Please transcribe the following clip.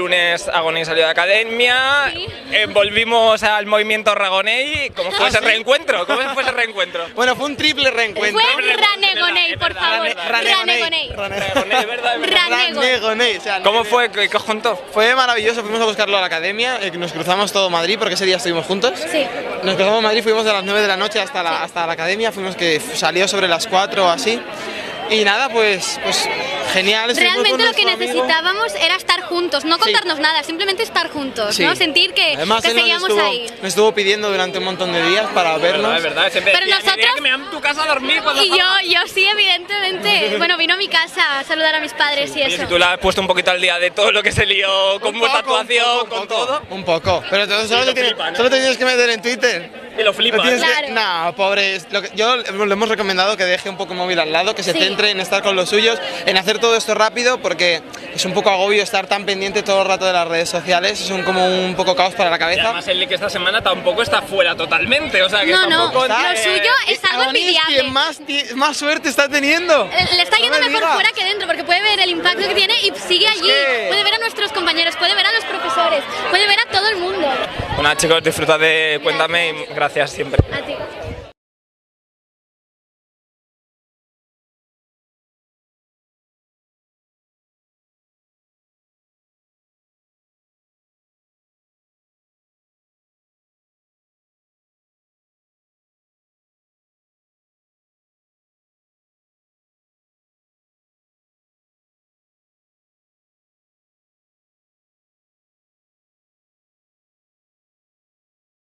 lunes Agoney salió de academia, Sí. Volvimos al movimiento Ragoney. ¿Cómo fue ese ¿sí? reencuentro? ¿Cómo fue ese reencuentro? Bueno, fue un triple reencuentro. Fue Ranegoney, por favor. Ragoney, Ranegoney. es verdad. Ranegoney, o sea, ¿Cómo fue? ¿Qué os contó? Fue maravilloso, fuimos a buscarlo a la academia, nos cruzamos todo Madrid porque ese día estuvimos juntos. Sí. Nos cruzamos Madrid, fuimos de las 9 de la noche hasta la academia, fuimos que salió sobre las 4 o así. Y nada, pues genial. estuvimos Realmente con lo que nuestro amigo. necesitábamos era estar juntos, no contarnos nada, simplemente estar juntos, Sí. ¿no? Sentir que Además, él seguíamos ahí. nos estuvo pidiendo durante un montón de días para vernos. Es verdad, siempre Pero decía, nosotros- "Nerea, que me dan tu casa a dormir cuando Y yo sí, evidentemente. Bueno, vino a mi casa a saludar a mis padres y Oye, eso. si tú le has puesto un poquito al día de todo lo que se lió con vuestra actuación, con todo. Un poco. Pero entonces solo, lo te flipa, ¿no? solo te tienes que meter en Twitter. Y lo flipas. No tienes Claro. No, pobre. Yo le hemos recomendado que deje un poco el móvil al lado, que se Sí. centre en estar con los suyos, en hacer todo esto rápido, porque es un poco agobio estar tan pendiente todo el rato de las redes sociales. Es como un poco caos para la Y cabeza. además el Lick esta semana tampoco está fuera totalmente, o sea que No, no, tampoco... lo suyo es algo Agoní envidiable. quien más suerte está teniendo. Le está No yendo me mejor digas. fuera que dentro porque puede ver el impacto que tiene y sigue allí. que- Puede ver a nuestros compañeros, puede ver a los profesores, puede ver a todo el mundo. Bueno, chicos, disfrutad de Cuéntame y gracias siempre. A ti.